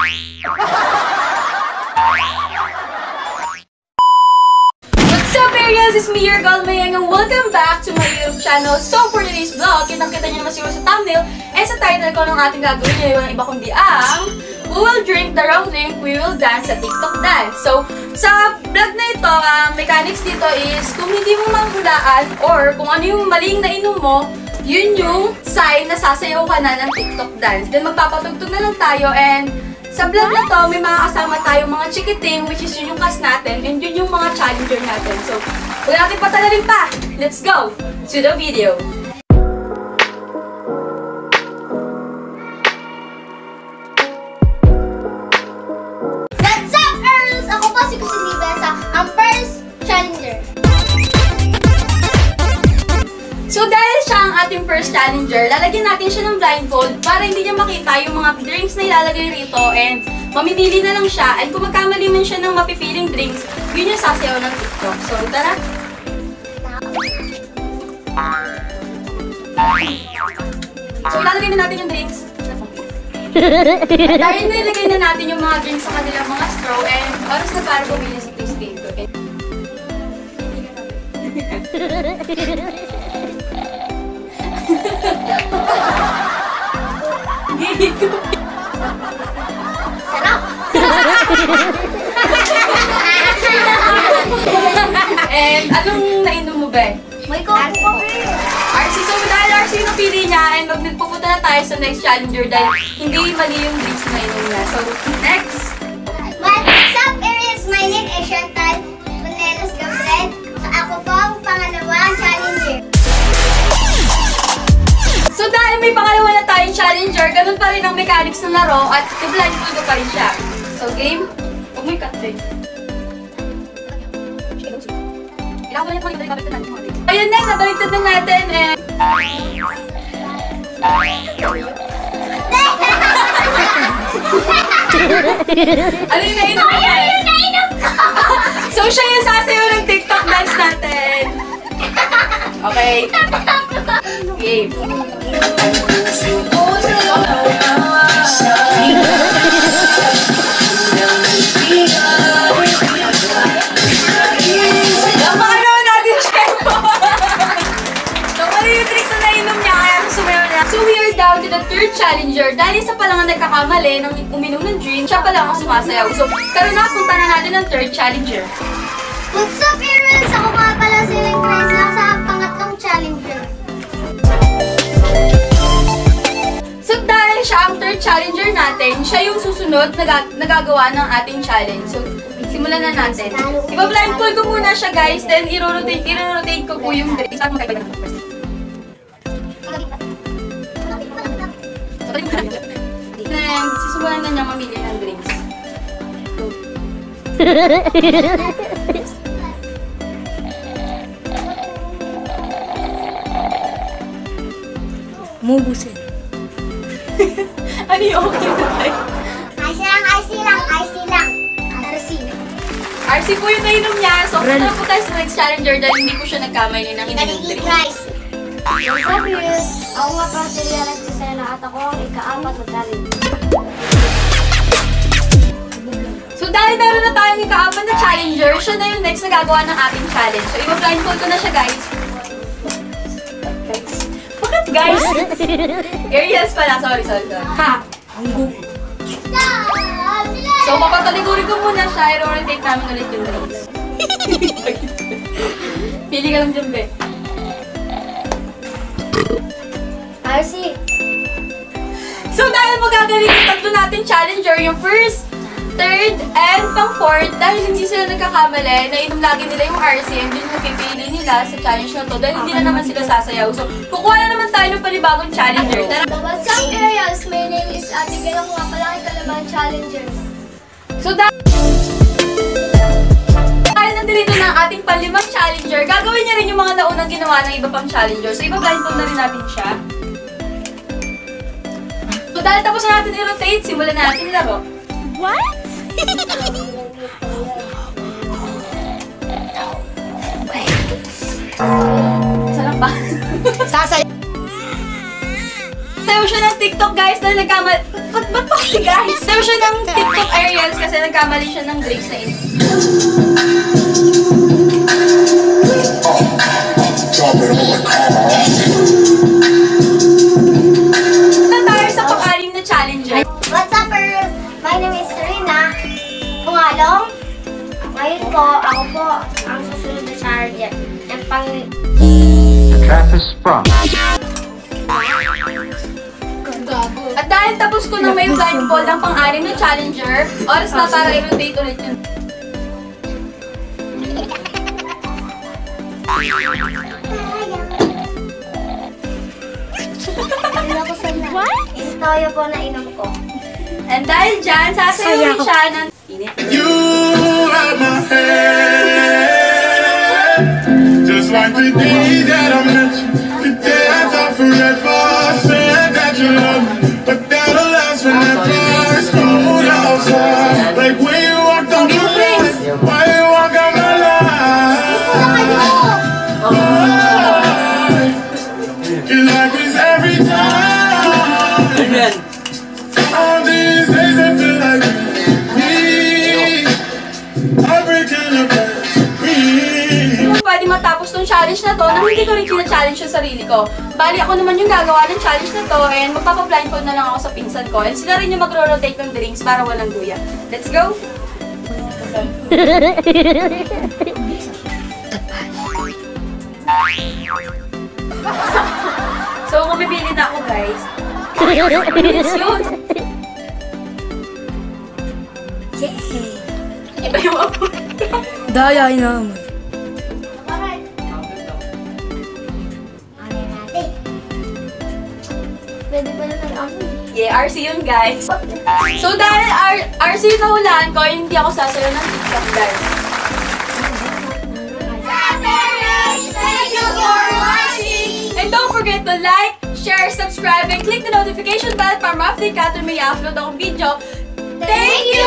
What's up, Areas? It's me, your girl Mayang, and welcome back to my YouTube channel. So, for today's vlog, kitang-kita nyo naman siguro sa thumbnail and sa title ko ng ating gagawin ngayon, walang iba kundi ang we will drink the wrong drink, we will dance sa TikTok dance. So, sa vlog na ito, mechanics dito is kung hindi mo mahulaan or kung ano yung maling nainom mo, yun yung sign na sasayaw ka na ng TikTok dance. Then, magpapatugtog na lang tayo and sa vlog na to, may mga kasama tayong mga chikiting, which is yun yung cast natin, and yun yung mga challenger natin. So, huwag natin patagalin pa! Let's go to the video! What's up, girls? Ako po si Kusini Besa, ang first challenger. So, dahil siya ang ating first challenger, lalagyan natin siya ng blindfold para hindi niya makita yung mga drinks na ilalagay rito and mamimili na lang siya. And kung magkamali man siya ng mapipiling drinks, yun yung sasayaw ng TikTok. So, tara! So, ilalagay na natin yung drinks. At dahil nilagay na natin yung mga drinks sa kanilang mga straw and oras na para bumili sa tasting. Okay? Sarap! And anong nainom mo ba? May coco pa rin. RC, so dahil RC yung napili niya and magpupunta na tayo sa next challenger dahil hindi mali yung drinks na inom niya. So, next! What's up, Aries? My name is Chantal Manelos Gabriel. Ako po ang pangalawang challenger. So, dahil may pangalawa na tayong challenger, ganun pa rin ang mechanics ng laro at i-blindfold ko pa rin siya. So, game? Huwag mo i-cut din. Kailangan ko lang yung babaliktad natin yung mga drinks. Ayun na, nabaliktad na natin and... Ano yung nainom ko? Ayun yung nainom ko! So, siya yung sasayaw ng TikTok dance natin. Okay. Game. Napakalaman natin siya. So, ano yung tricks na nainom niya kaya sumayaw na. So, we are down to the third challenger. Dahil isa pa lang ang nagkakamali nang uminom ng drink, siya pa lang ang sumasayaw. So, tara na, punta na natin ang third challenger. What's up, Aries? Ako nga pala silang Grace lang sa pangatlong challenger. So, dahil siya ang third challenger natin, siya yung susunod na nagagawa ng ating challenge. So, simulan na natin. Iba-blindfold ko muna siya, guys. Then, i-rotate ko po yung drinks. At magkaiba na first. Then, sisimulan na niya mamili ng drinks. Mubusin. Ano yung okay na tayo? IC lang. RC. RC po yung nainom niya. So, punta po tayo sa next challenger dahil hindi po siya nagkamali ng ininom Nagiging drinks. Grace. What's up, Aries? Ako nga pala si Lianas Kusena at ako ang ika-apat na challenge. So, dahil meron na tayong ika-apat na challenger, siya na yung next na gagawa ng ating challenge. So, iba-blindfold ko na siya, guys. Bakit, guys? Areas pala. Sorry. Ha! Ang gugu. So, papataligurin ko muna siya. I-rotate namin ulit yung drinks. Pili ka lang dyan, be. RC. So, dahil magagaling yung tatlo natin challenger, yung first, third, and pang-fourth, dahil hindi sila nagkakamali, nainom lagi nila yung RC, and yun yung pipili nila sa challenge na to, dahil hindi na naman sila sasayaw. So, kukuha na naman tayo ng panibagong challenger. Tara! What's up, Aries? My name is Ate Gala ko nga pala ang kalabang challenger. So, dahil nandito na ang ating panlimang challenger, gagawin niya rin yung mga naunang ginawa ng iba pang challenger. So, iba-blindfold na rin natin siya. So, dahil tapos na natin i-rotate, simulan na natin laro. What? Sarap ba? Sasay. Sayo siya ng TikTok, guys, dahil nagkamali. Ba't pa kasi, guys? Sayo siya ng TikTok Ariels kasi nagkamali siya ng breaks na ito. Tayo sa pang-anim na challenger. What's up, Earth? My name is Serena. Pungalong. Ngayon po, ako po ang susunod na challenger. Ang pang... The trap is sprung. At dahil tapos ko na may blindfold ng pang-anim na challenger, oras na para i-rotate ulit yun. What? Toyo po na inom ko. And dahil dyan, sasayaw siya ng... You have my hand, just like the day that I met you. The day I thought forever, I said that you love me, but that'll last forever. It's cold outside, like when you walked on the line, why you walk on my line? You like this every time. Amen. All these days I feel like Pwede matapos tong challenge na to nang hindi ko rin challenge yung sarili ko. Bali, ako naman yung gagawa ng challenge na to and magpapablindfold na lang ako sa pinsan ko and sila rin yung magro-rotate ng drinks para walang guya. Let's go! So, kumipili na ako, guys. Bilis yun! Iba yung apoy. Daya naman. Pwede ba na nag-amoy? Yeah, RC yun, guys. So, dahil RC yung kahulaan ko, hindi ako sasayaw ng TikTok, guys. Thank you for watching! And don't forget to like, share, subscribe, and click the notification bell para ma-update ka tuwing may upload akong video. Thank you!